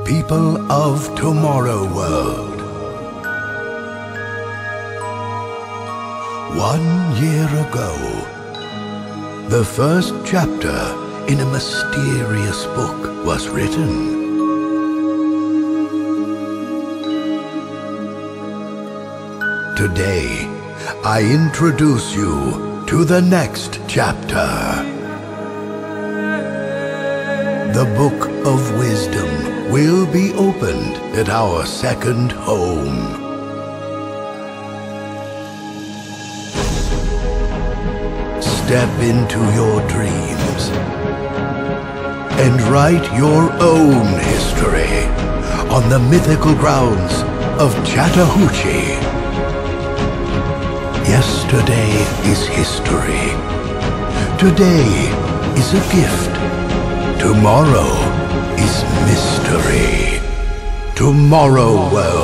People of Tomorrow World. 1 year ago, the first chapter in a mysterious book was written. Today, I introduce you to the next chapter. The Book of Wisdom will be opened at our second home. Step into your dreams and write your own history on the mythical grounds of Chattahoochee. Yesterday is history. Today is a gift. Tomorrow is mystery. Tomorrow World.